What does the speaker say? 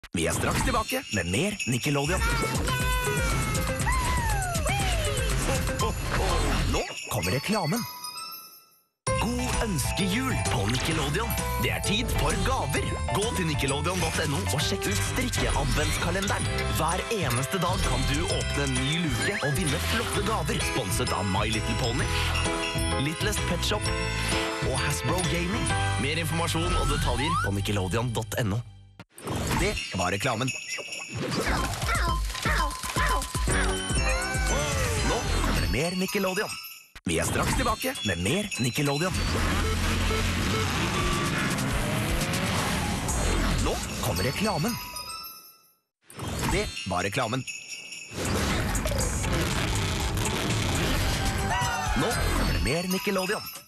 Vi er straks tilbake med mer Nickelodeon. Nå kommer reklamen. God ønskejul på Nickelodeon. Det er tid for gaver. Gå til nickelodeon.no og sjekk ut strikke-adventskalenderen. Hver eneste dag kan du åpne en ny luke og vinne flotte gaver, sponset av My Little Pony, Littlest Pet Shop og Hasbro Gaming. Mer informasjon og detaljer på nickelodeon.no. Det var reklamen. Nå kommer det mer Nickelodeon. Vi er straks tilbake med mer Nickelodeon. Nå kommer reklamen. Det var reklamen. Nå kommer det mer Nickelodeon.